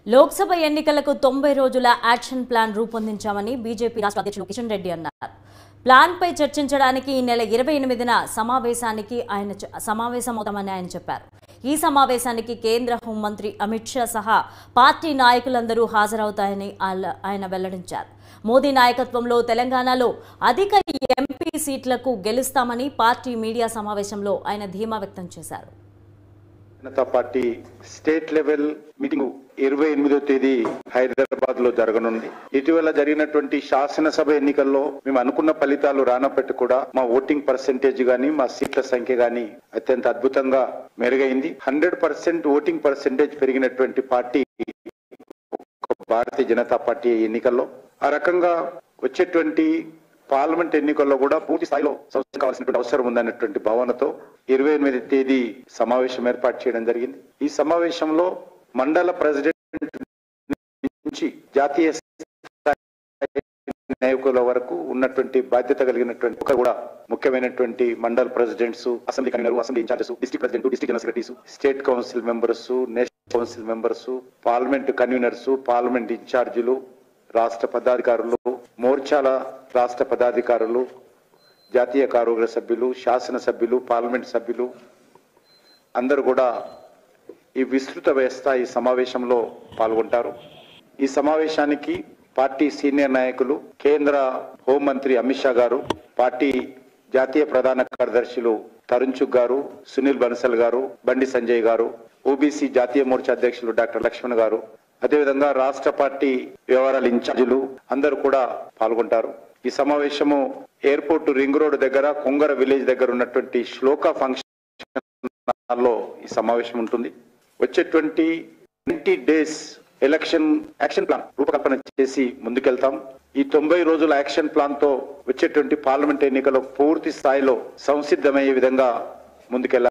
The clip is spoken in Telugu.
లోక్సభ ఎన్నికలకు 90 రోజుల యాక్షన్ ప్లాన్ రూపొందించామని బీజేపీ రాష్ట్ర అధ్యక్షుడు కిషన్ రెడ్డి అన్నారు. ప్లాన్ పై చర్చించడానికి ఈ నెల 28న సమావేశమవుతామని ఆయన చెప్పారు. ఈ సమావేశానికి కేంద్ర హోంమంత్రి అమిత్ షా సహా పార్టీ నాయకులందరూ హాజరవుతాయని ఆయన వెల్లడించారు. మోదీ నాయకత్వంలో తెలంగాణలో అధిక ఎంపీ సీట్లకు గెలుస్తామని పార్టీ మీడియా సమావేశంలో ఆయన ధీమా వ్యక్తం చేశారు. Janata party state level meeting 28వ తేదీ హైదరాబాద్ లో జరగనుంది. ఇటీవల జరిగినటువంటి శాసనసభ ఎన్నికల్లో మేము అనుకున్న ఫలితాలు రానప్పటికీ కూడా మా ఓటింగ్ పర్సెంటేజ్ గానీ మా సీట్ల సంఖ్య గానీ అత్యంత అద్భుతంగా మెరుగైంది. 100% ఓటింగ్ పర్సెంటేజ్ పెరిగినటువంటి పార్టీ భారతీయ జనతా పార్టీ ఎన్నికల్లో. ఆ రకంగా వచ్చేటువంటి పార్లమెంట్ ఎన్నికల్లో కూడా పూర్తి స్థాయిలో కావాల్సినటువంటి అవసరం ఉందన్నటువంటి భావనతో 28వ తేదీ సమావేశం ఏర్పాటు చేయడం జరిగింది. ఈ సమావేశంలో మండల ప్రెసిడెంట్ నుంచి జాతీయ నాయకుల వరకు ఉన్నటువంటి బాధ్యత కలిగినటువంటి ఒక కూడా ముఖ్యమైనటువంటి mandal presidents, assembly convener, assembly incharges, district president, district general secretaries, state council members, national council members, parliament conveners, parliament ఇన్ఛార్జీలు, రాష్ట్ర పదాధికారులు, మోర్చాల రాష్ట్ర పదాధికారులు, జాతీయ కార్యవర్గ సభ్యులు, శాసన సభ్యులు, పార్లమెంట్ సభ్యులు అందరూ కూడా ఈ విస్తృత వ్యవస్థ ఈ సమావేశంలో పాల్గొంటారు. ఈ సమావేశానికి పార్టీ సీనియర్ నాయకులు, కేంద్ర హోంమంత్రి అమిత్ షా గారు, పార్టీ జాతీయ ప్రధాన కార్యదర్శులు తరుణ్ చుగ్ గారు, సునీల్ బన్సల్ గారు, బండి సంజయ్ గారు, ఓబీసీ జాతీయ మోర్చా అధ్యక్షులు డాక్టర్ లక్ష్మణ్ గారు, అదేవిధంగా రాష్ట్ర పార్టీ వ్యవహారాల ఇన్ఛార్జీలు అందరూ కూడా పాల్గొంటారు. ఈ సమావేశము ఎయిర్పోర్ట్ రింగ్ రోడ్ దగ్గర కొంగర విలేజ్ దగ్గర ఉన్నటువంటి శ్లోక ఫంక్షన్ హాల్లో ఈ సమావేశం ఉంటుంది. వచ్చేటువంటి 90 డేస్ ఎలక్షన్ యాక్షన్ ప్లాన్ రూపకల్పన చేసి ముందుకెళ్తాం. ఈ 90 రోజుల యాక్షన్ ప్లాన్ తో వచ్చేటువంటి పార్లమెంట్ ఎన్నికల్లో పూర్తి స్థాయిలో సంసిద్ధమయ్యే విధంగా ముందుకెళ్లాలి.